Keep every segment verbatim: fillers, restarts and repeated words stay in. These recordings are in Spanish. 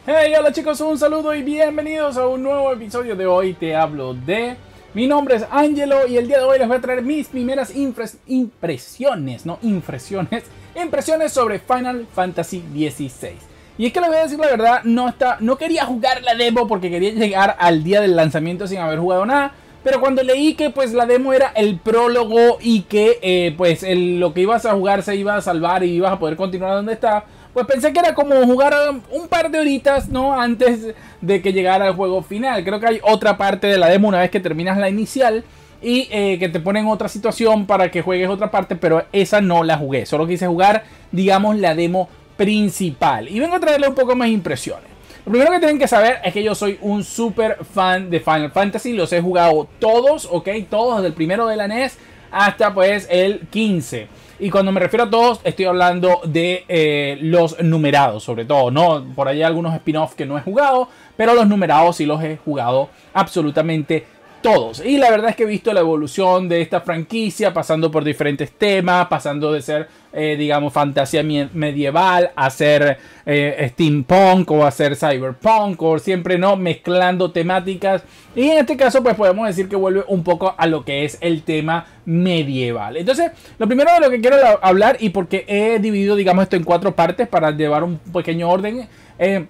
Hey, hola chicos, un saludo y bienvenidos a un nuevo episodio de Hoy Te Hablo De. Mi nombre es Angelo y el día de hoy les voy a traer mis primeras impresiones, no impresiones, impresiones sobre Final Fantasy dieciséis. Y es que les voy a decir la verdad, no, está, no quería jugar la demo porque quería llegar al día del lanzamiento sin haber jugado nada. Pero cuando leí que pues la demo era el prólogo y que eh, pues el, lo que ibas a jugar se iba a salvar y ibas a poder continuar donde está, pues pensé que era como jugar un par de horitas, ¿no? Antes de que llegara el juego final. Creo que hay otra parte de la demo una vez que terminas la inicial y eh, que te ponen otra situación para que juegues otra parte, pero esa no la jugué. Solo quise jugar, digamos, la demo principal. Y vengo a traerle un poco más impresiones. Lo primero que tienen que saber es que yo soy un súper fan de Final Fantasy. Los he jugado todos, ¿ok? Todos, desde el primero de la N E S hasta pues el quince. Y cuando me refiero a todos, estoy hablando de eh, los numerados, sobre todo, ¿no? Por ahí hay algunos spin-offs que no he jugado, pero los numerados sí los he jugado absolutamente todos. Y la verdad es que he visto la evolución de esta franquicia, pasando por diferentes temas, pasando de ser, eh, digamos, fantasía medieval a ser eh, steampunk o a ser cyberpunk, o siempre, ¿no? Mezclando temáticas. Y en este caso, pues podemos decir que vuelve un poco a lo que es el tema medieval. Entonces, lo primero de lo que quiero hablar, y porque he dividido, digamos, esto en cuatro partes para llevar un pequeño orden, eh,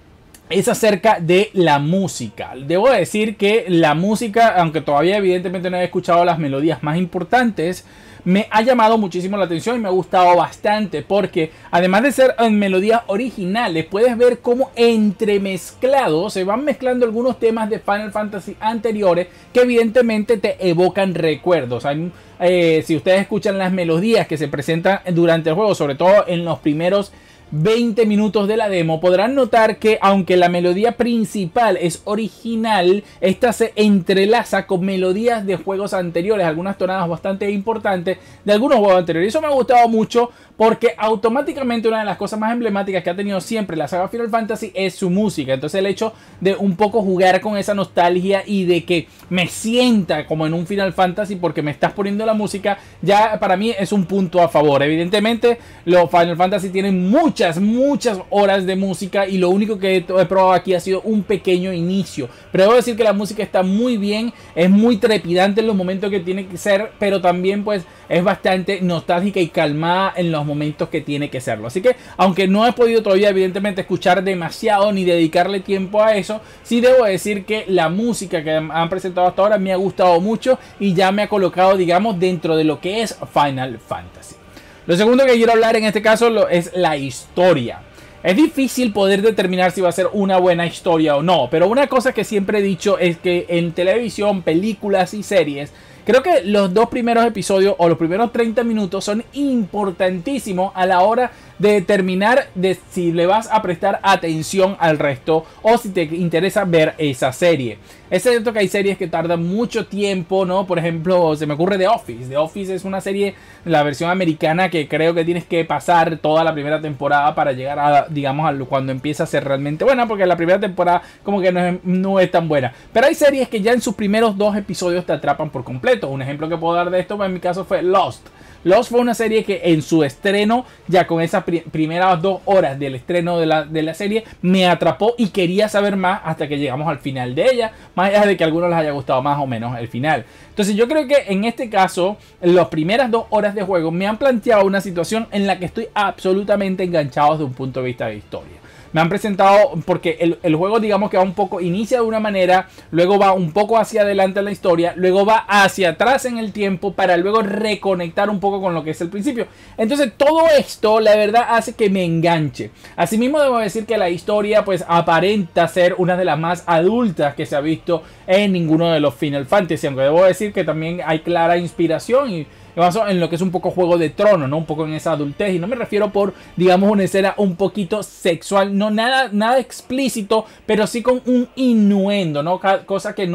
es acerca de la música. Debo decir que la música, aunque todavía evidentemente no he escuchado las melodías más importantes, me ha llamado muchísimo la atención y me ha gustado bastante, porque además de ser en melodías originales, puedes ver cómo entremezclados se van mezclando algunos temas de Final Fantasy anteriores que evidentemente te evocan recuerdos. Hay, eh, si ustedes escuchan las melodías que se presentan durante el juego, sobre todo en los primeros veinte minutos de la demo, podrán notar que aunque la melodía principal es original, esta se entrelaza con melodías de juegos anteriores, algunas tonadas bastante importantes de algunos juegos anteriores. Y eso me ha gustado mucho porque automáticamente una de las cosas más emblemáticas que ha tenido siempre la saga Final Fantasy es su música. Entonces el hecho de un poco jugar con esa nostalgia y de que me sienta como en un Final Fantasy porque me estás poniendo la música, ya para mí es un punto a favor. Evidentemente los Final Fantasy tienen mucho Muchas, muchas horas de música y lo único que he probado aquí ha sido un pequeño inicio. Pero debo decir que la música está muy bien, es muy trepidante en los momentos que tiene que ser, pero también pues es bastante nostálgica y calmada en los momentos que tiene que serlo. Así que aunque no he podido todavía evidentemente escuchar demasiado ni dedicarle tiempo a eso, sí debo decir que la música que han presentado hasta ahora me ha gustado mucho y ya me ha colocado, digamos, dentro de lo que es Final Fantasy. Lo segundo que quiero hablar en este caso lo, es la historia. Es difícil poder determinar si va a ser una buena historia o no, pero una cosa que siempre he dicho es que en televisión, películas y series, creo que los dos primeros episodios o los primeros treinta minutos son importantísimos a la hora de determinar de si le vas a prestar atención al resto o si te interesa ver esa serie. Es cierto que hay series que tardan mucho tiempo, ¿no? Por ejemplo, se me ocurre The Office. The Office es una serie, la versión americana, que creo que tienes que pasar toda la primera temporada para llegar a, digamos, a cuando empieza a ser realmente buena, porque la primera temporada como que no es, no es tan buena. Pero hay series que ya en sus primeros dos episodios te atrapan por completo. Un ejemplo que puedo dar de esto, en mi caso, fue Lost. Lost fue una serie que en su estreno, ya con esas pri primeras dos horas del estreno de la, de la serie, me atrapó y quería saber más hasta que llegamos al final de ella, más allá de que a algunos les haya gustado más o menos el final. Entonces yo creo que en este caso, las primeras dos horas de juego me han planteado una situación en la que estoy absolutamente enganchado desde un punto de vista de historia. Me han presentado, porque el, el juego, digamos que va un poco, inicia de una manera, luego va un poco hacia adelante en la historia, luego va hacia atrás en el tiempo para luego reconectar un poco con lo que es el principio. Entonces todo esto, la verdad, hace que me enganche. Asimismo debo decir que la historia pues aparenta ser una de las más adultas que se ha visto en ninguno de los Final Fantasy, aunque debo decir que también hay clara inspiración y en lo que es un poco Juego de Tronos, ¿no? Un poco en esa adultez. Y no me refiero por, digamos, una escena un poquito sexual. No nada, nada explícito, pero sí con un innuendo, ¿no? Cosa que no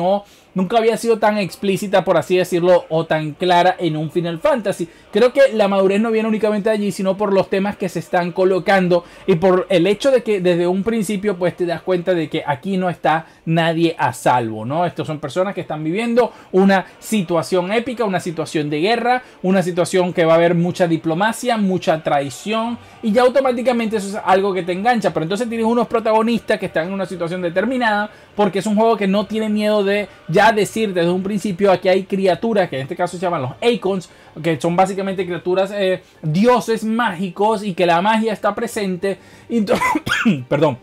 nunca había sido tan explícita, por así decirlo, o tan clara en un Final Fantasy. Creo que la madurez no viene únicamente de allí, sino por los temas que se están colocando y por el hecho de que desde un principio pues te das cuenta de que aquí no está nadie a salvo, ¿no? Estos son personas que están viviendo una situación épica, una situación de guerra, una situación que va a haber mucha diplomacia, mucha traición, y ya automáticamente eso es algo que te engancha. Pero entonces tienes unos protagonistas que están en una situación determinada, porque es un juego que no tiene miedo de ya decir desde un principio aquí hay criaturas, que en este caso se llaman los Eikons, que son básicamente criaturas, eh, dioses mágicos, y que la magia está presente. Y perdón.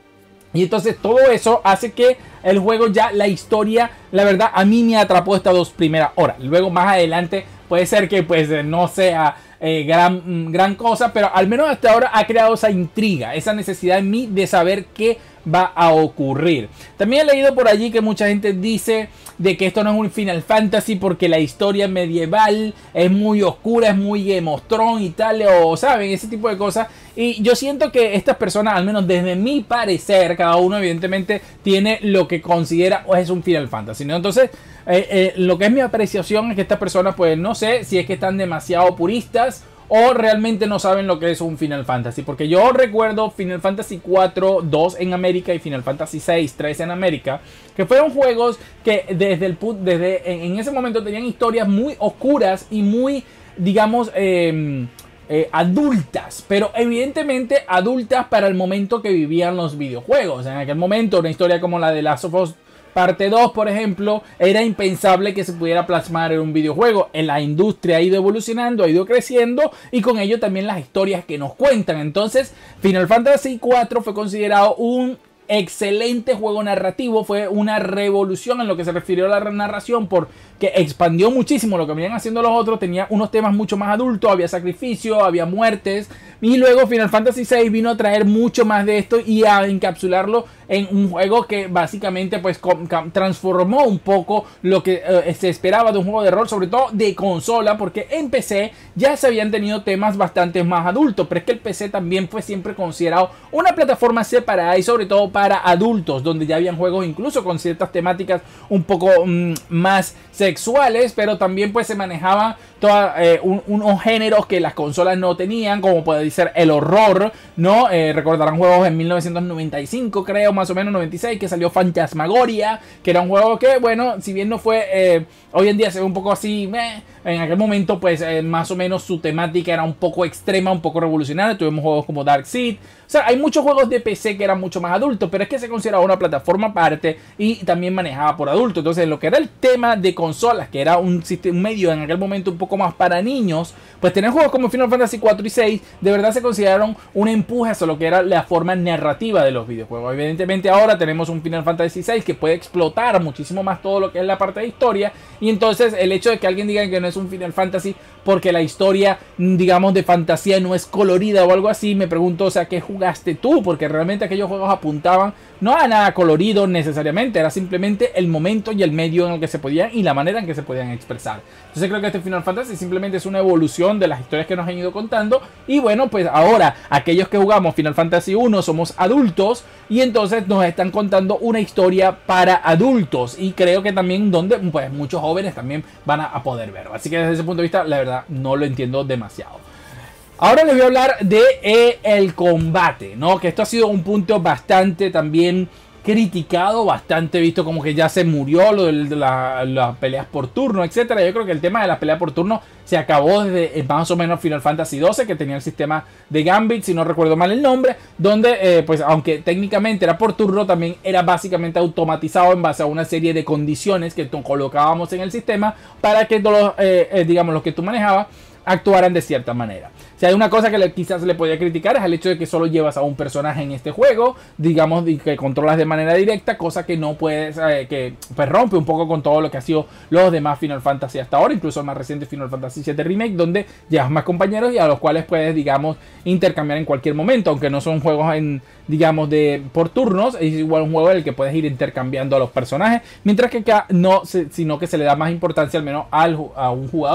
Y entonces todo eso hace que el juego, ya la historia, la verdad, a mí me atrapó estas dos primeras horas. Luego más adelante puede ser que pues no sea eh, gran, gran cosa, pero al menos hasta ahora ha creado esa intriga, esa necesidad en mí de saber qué va a ocurrir. También he leído por allí que mucha gente dice de que esto no es un Final Fantasy porque la historia medieval es muy oscura, es muy Game of Thrones y tal, o saben, ese tipo de cosas. Y yo siento que estas personas, al menos desde mi parecer, cada uno evidentemente tiene lo que considera o es un Final Fantasy, ¿no? Entonces, eh, eh, lo que es mi apreciación es que estas personas, pues no sé si es que están demasiado puristas o realmente no saben lo que es un Final Fantasy. Porque yo recuerdo Final Fantasy cuatro, dos en América y Final Fantasy seis, tres en América, que fueron juegos que desde, el, desde en, en ese momento tenían historias muy oscuras y muy, digamos, eh, eh, adultas. Pero evidentemente adultas para el momento que vivían los videojuegos. En aquel momento una historia como la de Last of Us Parte dos, por ejemplo, era impensable que se pudiera plasmar en un videojuego. En la industria ha ido evolucionando, ha ido creciendo, y con ello también las historias que nos cuentan. Entonces, Final Fantasy cuatro fue considerado un excelente juego narrativo, fue una revolución en lo que se refirió a la narración, porque expandió muchísimo lo que venían haciendo los otros. Tenía unos temas mucho más adultos, había sacrificio, había muertes, y luego Final Fantasy seis vino a traer mucho más de esto y a encapsularlo en un juego que básicamente pues transformó un poco lo que eh, se esperaba de un juego de rol, sobre todo de consola, porque en P C ya se habían tenido temas bastante más adultos, pero es que el P C también fue siempre considerado una plataforma separada y sobre todo para adultos, donde ya habían juegos incluso con ciertas temáticas un poco mmm, más sexuales, pero también pues se manejaba toda, eh, un, unos géneros que las consolas no tenían, como puede ser el horror, ¿no? Eh, recordarán juegos en mil novecientos noventa y cinco, creo, más o menos noventa y seis, que salió Phantasmagoria, que era un juego que, bueno, si bien no fue, eh, hoy en día se ve un poco así, meh, en aquel momento pues eh, más o menos su temática era un poco extrema, un poco revolucionaria. Tuvimos juegos como Darkseid. O sea, hay muchos juegos de P C que eran mucho más adultos, pero es que se consideraba una plataforma aparte y también manejaba por adultos. Entonces, lo que era el tema de consolas, que era un, un medio en aquel momento un poco más para niños, pues tener juegos como Final Fantasy cuatro y seis de verdad se consideraron un empuje hacia lo que era la forma narrativa de los videojuegos. Evidentemente ahora tenemos un Final Fantasy seis que puede explotar muchísimo más todo lo que es la parte de historia, y entonces el hecho de que alguien diga que no es un Final Fantasy porque la historia, digamos, de fantasía no es colorida o algo así, me pregunto, o sea, ¿qué jugaste tú? Porque realmente aquellos juegos apuntaban no a nada colorido necesariamente, era simplemente el momento y el medio en el que se podían y la manera en que se podían expresar. Entonces creo que este Final Fantasy simplemente es una evolución de las historias que nos han ido contando, y bueno, pues ahora aquellos que jugamos Final Fantasy uno somos adultos y entonces nos están contando una historia para adultos, y creo que también donde pues muchos jóvenes también van a, a poder verlo. Así que desde ese punto de vista, la verdad, no lo entiendo demasiado. Ahora les voy a hablar de eh, el combate, ¿no? Que esto ha sido un punto bastante también criticado, bastante visto como que ya se murió lo de la, las peleas por turno, etcétera. Yo creo que el tema de las peleas por turno se acabó desde más o menos Final Fantasy doce, que tenía el sistema de Gambit, si no recuerdo mal el nombre, donde eh, pues aunque técnicamente era por turno, también era básicamente automatizado en base a una serie de condiciones que colocábamos en el sistema para que todos, eh, eh, digamos, los que tú manejabas actuaran de cierta manera. Si hay una cosa que le, quizás le podía criticar, es el hecho de que solo llevas a un personaje en este juego, digamos, y que controlas de manera directa, cosa que no puedes, eh, que pues rompe un poco con todo lo que ha sido los demás Final Fantasy hasta ahora, incluso el más reciente Final Fantasy siete Remake, donde llevas más compañeros y a los cuales puedes, digamos, intercambiar en cualquier momento, aunque no son juegos en, digamos, de por turnos, es igual un juego en el que puedes ir intercambiando a los personajes, mientras que acá no, se, sino que se le da más importancia al menos al, a un jugador.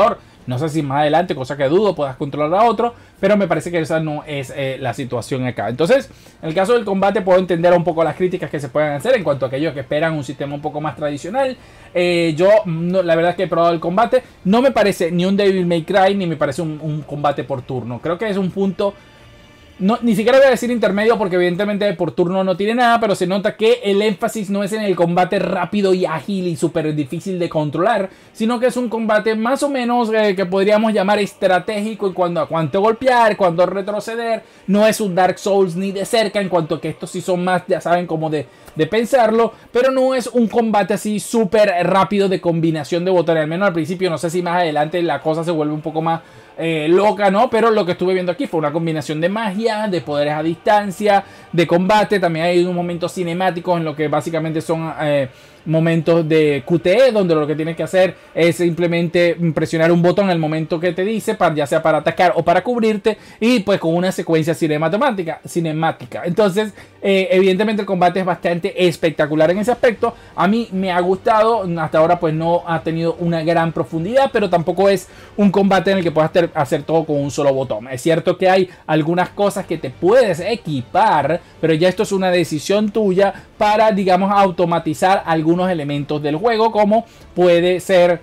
No sé si más adelante, cosa que dudo, puedas controlar a otro, pero me parece que esa no es eh, la situación acá. Entonces, en el caso del combate puedo entender un poco las críticas que se pueden hacer en cuanto a aquellos que esperan un sistema un poco más tradicional. Eh, yo, no, la verdad es que he probado el combate, no me parece ni un Devil May Cry, ni me parece un, un combate por turno. Creo que es un punto... No, ni siquiera voy a decir intermedio porque evidentemente por turno no tiene nada, pero se nota que el énfasis no es en el combate rápido y ágil y súper difícil de controlar, sino que es un combate más o menos eh, que podríamos llamar estratégico en cuanto a cuánto golpear, cuánto retroceder. No es un Dark Souls ni de cerca, en cuanto a que estos sí son más, ya saben, como de, de pensarlo, pero no es un combate así súper rápido de combinación de botones, al menos al principio. No sé si más adelante la cosa se vuelve un poco más Eh, loca, ¿no? Pero lo que estuve viendo aquí fue una combinación de magia, de poderes a distancia, de combate. También hay unos momentos cinemáticos en lo que básicamente son eh, momentos de Q T E, donde lo que tienes que hacer es simplemente presionar un botón en el momento que te dice, para, ya sea para atacar o para cubrirte, y pues con una secuencia cinemática. cinemática. Entonces, eh, evidentemente el combate es bastante espectacular en ese aspecto. A mí me ha gustado, hasta ahora pues no ha tenido una gran profundidad, pero tampoco es un combate en el que puedas hacer todo con un solo botón. Es cierto que hay algunas cosas que te puedes equipar, pero ya esto es una decisión tuya para, digamos, automatizar algunos elementos del juego, como puede ser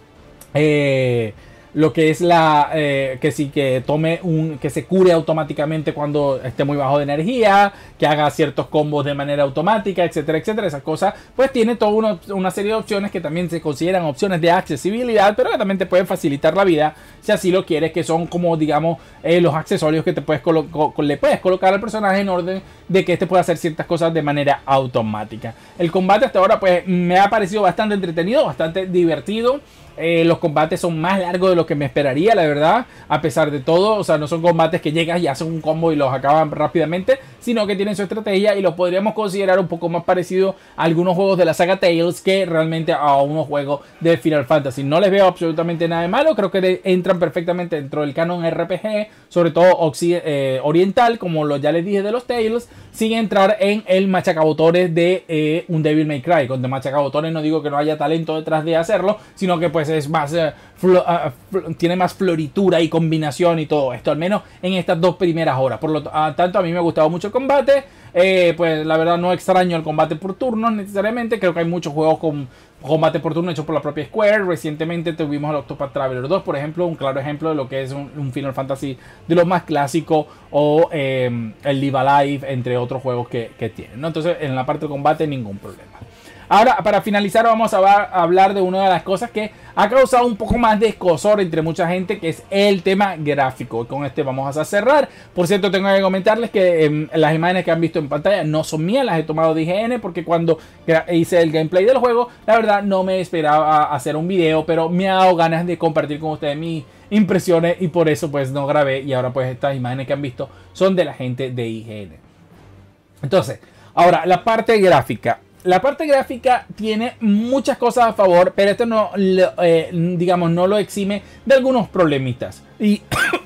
eh, lo que es la eh, que sí que tome un que se cure automáticamente cuando esté muy bajo de energía, que haga ciertos combos de manera automática, etcétera, etcétera. Esas cosas pues tiene toda una, una serie de opciones que también se consideran opciones de accesibilidad, pero que también te pueden facilitar la vida si así lo quieres, que son como, digamos, eh, los accesorios que te puedes le puedes colocar al personaje en orden de que este pueda hacer ciertas cosas de manera automática. El combate hasta ahora pues me ha parecido bastante entretenido, bastante divertido. Eh, los combates son más largos de lo que me esperaría, la verdad, a pesar de todo. O sea, no son combates que llegas y hacen un combo y los acaban rápidamente, sino que tienen su estrategia y los podríamos considerar un poco más parecido a algunos juegos de la saga Tales que realmente a unos juegos de Final Fantasy. No les veo absolutamente nada de malo, creo que entran perfectamente dentro del canon R P G, sobre todo eh, oriental, como lo ya les dije de los Tales, sin entrar en el machacabotones de eh, un Devil May Cry. Con de machacabotones no digo que no haya talento detrás de hacerlo, sino que pues es más uh, uh, tiene más floritura y combinación y todo esto, al menos en estas dos primeras horas. Por lo uh, tanto, a mí me ha gustado mucho el combate. Eh, pues la verdad no extraño el combate por turnos necesariamente. Creo que hay muchos juegos con combate por turno hechos por la propia Square. Recientemente tuvimos el Octopath Traveler dos, por ejemplo, un claro ejemplo de lo que es un, un Final Fantasy de los más clásicos, o eh, el Live Alive, entre otros juegos que, que tienen, ¿no? Entonces, en la parte de combate, ningún problema. Ahora, para finalizar, vamos a hablar de una de las cosas que ha causado un poco más de escozor entre mucha gente, que es el tema gráfico. Y con este vamos a cerrar. Por cierto, tengo que comentarles que eh, las imágenes que han visto en pantalla no son mías, las he tomado de I G N, porque cuando hice el gameplay del juego, la verdad no me esperaba hacer un video, pero me ha dado ganas de compartir con ustedes mis impresiones y por eso pues no grabé. Y ahora pues estas imágenes que han visto son de la gente de I G N. Entonces, ahora la parte gráfica. La parte gráfica tiene muchas cosas a favor, pero esto no, eh, digamos, no lo exime de algunos problemitas. Y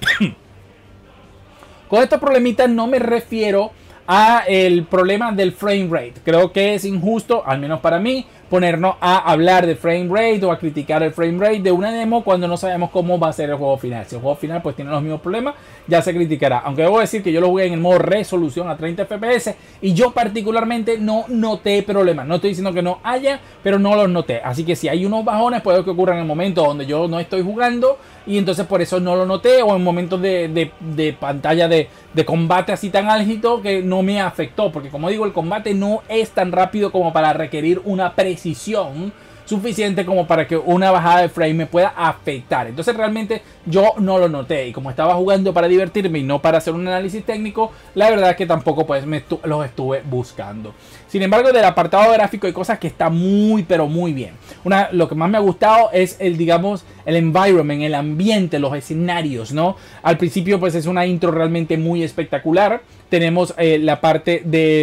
con estos problemitas no me refiero a el problema del frame rate. Creo que es injusto, al menos para mí, ponernos a hablar de frame rate o a criticar el frame rate de una demo cuando no sabemos cómo va a ser el juego final. Si el juego final pues tiene los mismos problemas, ya se criticará. Aunque debo decir que yo lo jugué en el modo resolución a treinta F P S y yo particularmente no noté problemas. No estoy diciendo que no haya, pero no los noté. Así que si hay unos bajones, puede que ocurran en el momento donde yo no estoy jugando y entonces por eso no lo noté, o en momentos de, de, de pantalla de, de combate así tan álgido que no me afectó. Porque como digo, el combate no es tan rápido como para requerir una precisión suficiente como para que una bajada de frame me pueda afectar. Entonces realmente yo no lo noté, y como estaba jugando para divertirme y no para hacer un análisis técnico, la verdad es que tampoco pues me estu los estuve buscando. Sin embargo, del apartado gráfico hay cosas que están muy pero muy bien. Una, lo que más me ha gustado es el, digamos, el environment, el ambiente, los escenarios, ¿no? Al principio pues es una intro realmente muy espectacular. Tenemos eh, la parte de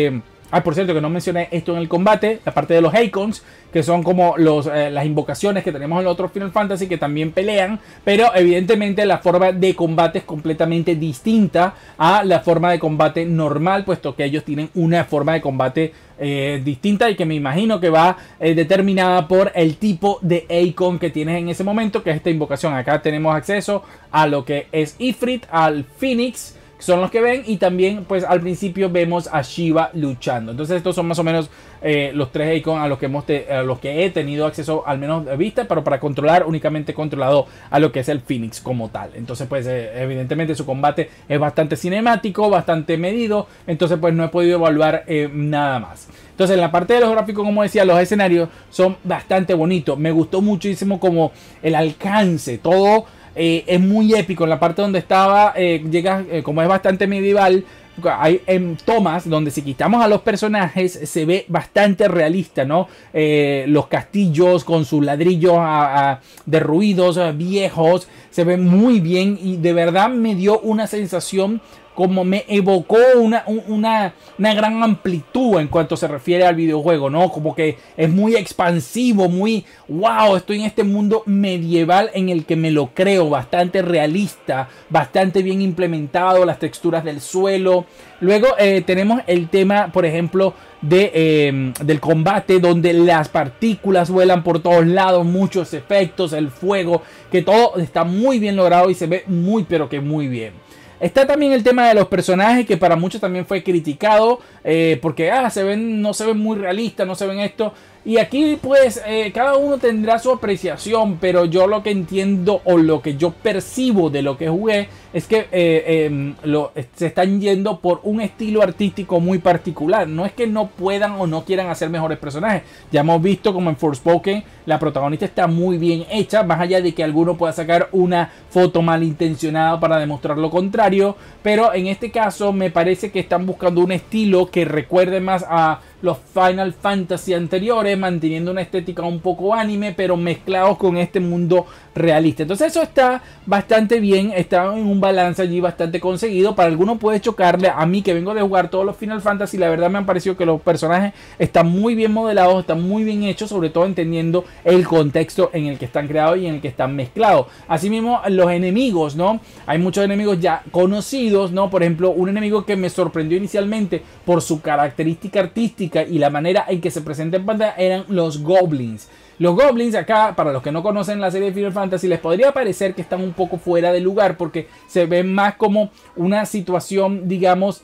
Ah, por cierto, que no mencioné esto en el combate, la parte de los icons, que son como los, eh, las invocaciones que tenemos en los otros Final Fantasy que también pelean, pero evidentemente la forma de combate es completamente distinta a la forma de combate normal, puesto que ellos tienen una forma de combate eh, distinta y que me imagino que va eh, determinada por el tipo de icon que tienes en ese momento, que es esta invocación. Acá tenemos acceso a lo que es Ifrit, al Phoenix, son los que ven, y también pues al principio vemos a Shiva luchando. Entonces estos son más o menos eh, los tres icons a los que hemos te, a los que he tenido acceso, al menos de vista, pero para controlar únicamente he controlado a lo que es el Phoenix como tal. Entonces pues eh, evidentemente su combate es bastante cinemático, bastante medido, entonces pues no he podido evaluar eh, nada más. Entonces en la parte de los gráficos, como decía, los escenarios son bastante bonitos. Me gustó muchísimo como el alcance, todo Eh, es muy épico. En la parte donde estaba, eh, llega, eh, como es bastante medieval, hay en tomas donde si quitamos a los personajes se ve bastante realista, ¿no? Eh, los castillos con sus ladrillos a, a, derruidos, a, viejos, se ven muy bien y de verdad me dio una sensación, como me evocó una, una, una gran amplitud en cuanto se refiere al videojuego, ¿no? Como que es muy expansivo, muy wow, estoy en este mundo medieval en el que me lo creo, bastante realista, bastante bien implementado, las texturas del suelo. Luego eh, tenemos el tema, por ejemplo, de, eh, del combate, donde las partículas vuelan por todos lados, muchos efectos, el fuego, que todo está muy bien logrado y se ve muy, pero que muy bien. Está también el tema de los personajes, que para muchos también fue criticado, eh, porque ah, se ven, no se ven muy realistas, no se ven esto. Y aquí pues eh, cada uno tendrá su apreciación, pero yo lo que entiendo o lo que yo percibo de lo que jugué es que eh, eh, lo, se están yendo por un estilo artístico muy particular. No es que no puedan o no quieran hacer mejores personajes. Ya hemos visto como en Forspoken la protagonista está muy bien hecha, más allá de que alguno pueda sacar una foto malintencionada para demostrar lo contrario. Pero en este caso me parece que están buscando un estilo que recuerde más a los Final Fantasy anteriores, manteniendo una estética un poco anime, pero mezclados con este mundo realista. Entonces eso está bastante bien, está en un balance allí bastante conseguido. Para algunos puede chocarle, a mí que vengo de jugar todos los Final Fantasy, la verdad me han parecido que los personajes están muy bien modelados, están muy bien hechos, sobre todo entendiendo el contexto en el que están creados y en el que están mezclados. Asimismo, los enemigos, ¿no? Hay muchos enemigos ya conocidos, ¿no? Por ejemplo, un enemigo que me sorprendió inicialmente por su característica artística y la manera en que se presenta en pantalla eran los goblins. Los goblins acá, para los que no conocen la serie de Final Fantasy, les podría parecer que están un poco fuera de lugar porque se ven más como una situación, digamos,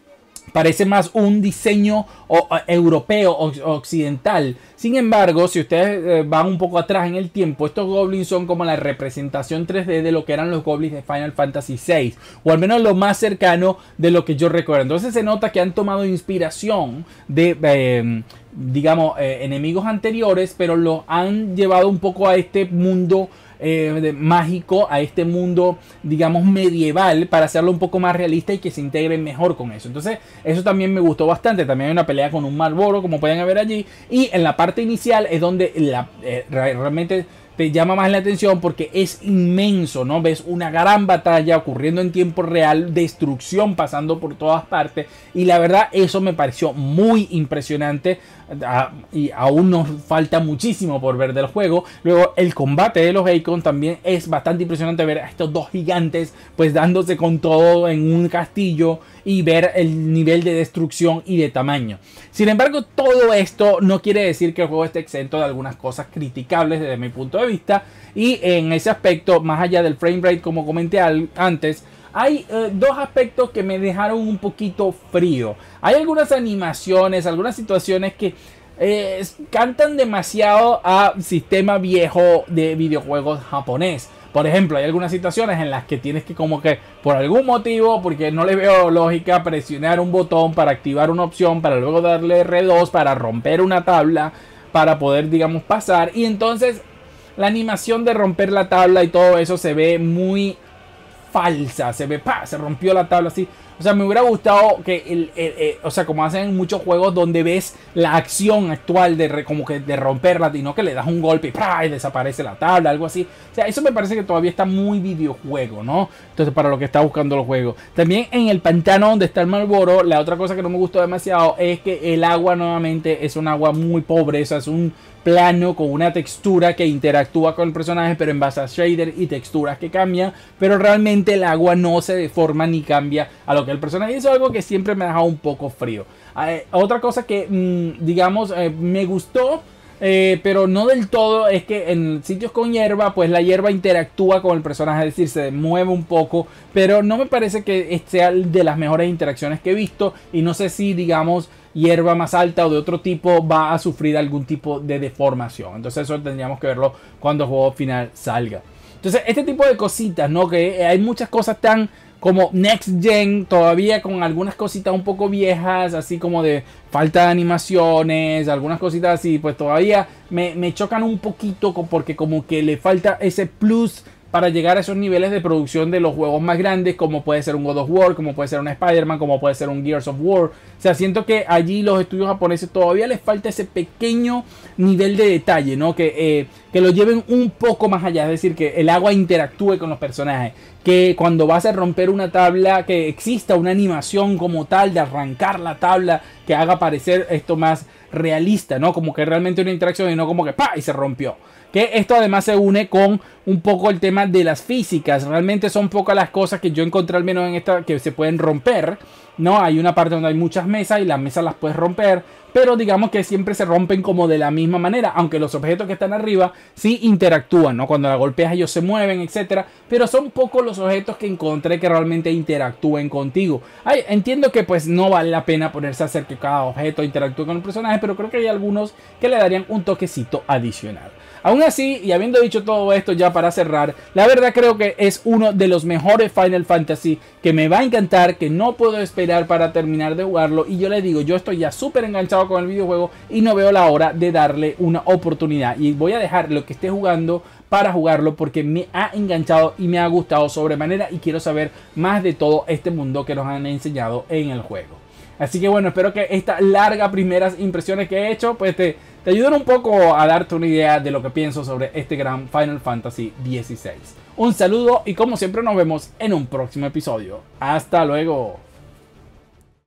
parece más un diseño o, o, europeo o occidental. Sin embargo, si ustedes eh, van un poco atrás en el tiempo, estos goblins son como la representación tres D de lo que eran los goblins de Final Fantasy seis, o al menos lo más cercano de lo que yo recuerdo. Entonces se nota que han tomado inspiración de eh, digamos eh, enemigos anteriores, pero lo han llevado un poco a este mundo Eh, de, mágico, a este mundo digamos medieval, para hacerlo un poco más realista y que se integre mejor con eso. Entonces eso también me gustó bastante. También hay una pelea con un Malboro, como pueden ver allí, y en la parte inicial es donde la, eh, realmente te llama más la atención porque es inmenso, ¿no? Ves una gran batalla ocurriendo en tiempo real, destrucción pasando por todas partes, y la verdad eso me pareció muy impresionante. Y aún nos falta muchísimo por ver del juego. Luego el combate de los icons también es bastante impresionante, ver a estos dos gigantes pues dándose con todo en un castillo y ver el nivel de destrucción y de tamaño. Sin embargo, todo esto no quiere decir que el juego esté exento de algunas cosas criticables desde mi punto de vista, y en ese aspecto, más allá del frame rate, como comenté antes, hay eh, dos aspectos que me dejaron un poquito frío. Hay algunas animaciones, algunas situaciones que eh, cantan demasiado a sistema viejo de videojuegos japonés. Por ejemplo, hay algunas situaciones en las que tienes que como que por algún motivo, porque no le veo lógica, presionar un botón para activar una opción, para luego darle R dos para romper una tabla, para poder, digamos, pasar. Y entonces la animación de romper la tabla y todo eso se ve muy falsa, se ve, ¡pa!, se rompió la tabla así, O sea, me hubiera gustado que, el, el, el, o sea, como hacen en muchos juegos donde ves la acción actual de re, como que de romperla, y no que le das un golpe y, ¡prá! Y desaparece la tabla, algo así. O sea, eso me parece que todavía está muy videojuego, ¿no? Entonces, para lo que está buscando el juego. También en el pantano donde está el Malboro, la otra cosa que no me gustó demasiado es que el agua nuevamente es un agua muy pobre, o sea, es un plano con una textura que interactúa con el personaje, pero en base a shader y texturas que cambian, pero realmente el agua no se deforma ni cambia a lo que el personaje. Y eso es algo que siempre me ha dejado un poco frío. Eh, otra cosa que mmm, digamos eh, me gustó, eh, pero no del todo, es que en sitios con hierba, pues la hierba interactúa con el personaje, es decir, se mueve un poco, pero no me parece que sea de las mejores interacciones que he visto, y no sé si, digamos, hierba más alta o de otro tipo va a sufrir algún tipo de deformación. Entonces eso tendríamos que verlo cuando el juego final salga. Entonces este tipo de cositas, ¿no? Que hay muchas cosas tan como Next Gen, todavía con algunas cositas un poco viejas, así como de falta de animaciones, algunas cositas así, pues todavía me, me chocan un poquito porque como que le falta ese plus para llegar a esos niveles de producción de los juegos más grandes, como puede ser un God of War, como puede ser un Spider-Man, como puede ser un Gears of War. O sea, siento que allí los estudios japoneses todavía les falta ese pequeño nivel de detalle, ¿no? Que, eh, que lo lleven un poco más allá, es decir, que el agua interactúe con los personajes, que cuando vas a romper una tabla, que exista una animación como tal de arrancar la tabla, que haga parecer esto más realista, ¿no? Como que realmente una interacción y no como que ¡pa! Y se rompió. Que esto además se une con un poco el tema de las físicas. Realmente son pocas las cosas que yo encontré, al menos en esta, que se pueden romper, ¿no? Hay una parte donde hay muchas mesas y las mesas las puedes romper, pero digamos que siempre se rompen como de la misma manera, aunque los objetos que están arriba sí interactúan, ¿no? Cuando la golpeas ellos se mueven, etcétera, pero son pocos los objetos que encontré que realmente interactúen contigo. Ay, entiendo que pues no vale la pena ponerse a hacer que cada objeto interactúe con el personaje, pero creo que hay algunos que le darían un toquecito adicional. Aún así, y habiendo dicho todo esto ya para cerrar, la verdad creo que es uno de los mejores Final Fantasy, que me va a encantar, que no puedo esperar para terminar de jugarlo. Y yo les digo, yo estoy ya súper enganchado con el videojuego y no veo la hora de darle una oportunidad. Y voy a dejar lo que esté jugando para jugarlo porque me ha enganchado y me ha gustado sobremanera y quiero saber más de todo este mundo que nos han enseñado en el juego. Así que bueno, espero que estas largas primeras impresiones que he hecho pues te, te ayuden un poco a darte una idea de lo que pienso sobre este gran Final Fantasy dieciséis. Un saludo y como siempre nos vemos en un próximo episodio. Hasta luego.